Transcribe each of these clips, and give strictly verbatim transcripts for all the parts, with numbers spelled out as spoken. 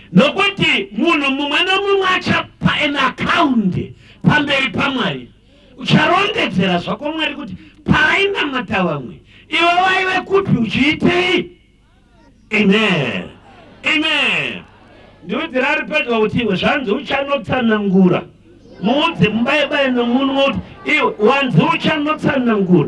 nokuti munhu mumwe nomumwe achapa an account pamberi paMwari. Ucharongedzera zvako Mwari kuti paainamata vamwe iwe waive kupi uchiitei. Amen. Amen. Ndikuti rari pedyo kuti iwe zvanzi uchanotsanangura. Muudze mubaibai nomunhu kuti iwe wanzi uchanotsanangura.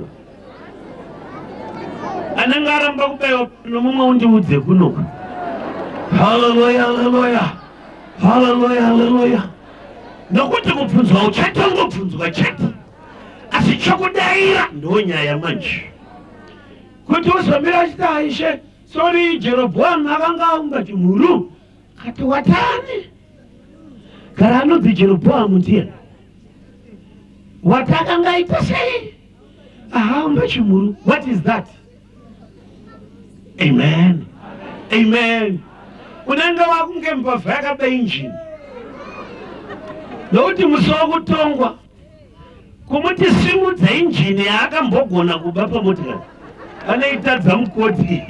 Anenge aramba kubaiwa nomumwe undiudze kunoku. Hallelujah, hallelujah. Hallelujah, hallelujah. Nokuti kubvunzwa uchatongobvunzwa chete. Asi chokudaira ndonyaya manje. Kuti uzomira achiti Aisha, sorry Jeroboam akanga aumba chimhuru. Kati watani? Kana anonzi Jeroboam ndiye. Watakanga aita sei? Aumba chimhuru. What is that? Amen. Amen. Unenge wakunge mbavha yakabeingini. Nokuti musowo kutongwa kumuti simudza injini yaakambogona kuba pamotikari anoitadza mukoti.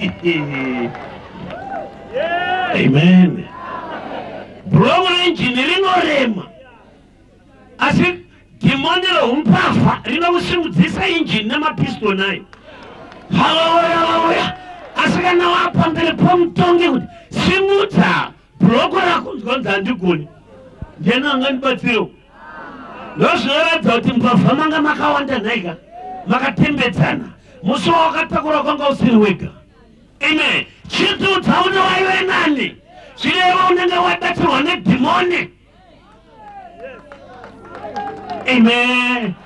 Amen. Bhulomu renjini rinorema asi dhimoni rohumpavha rinokusimudzisa injini nemapistoni ayo. Haleluya, haleluya. Asi kana wapamberi pamutongi kuti simudza bhuloko rakunzwa ndigoni ndiyena angandibatsirewo. Ndozvinoratidza kuti mbavha manga makawanda nhaika makatembedzana musi wawakatakura kwanga usiri wega. Amen. Chitudza une waive nani zvireva unenge wabatsirwa nedhimoni. Amen.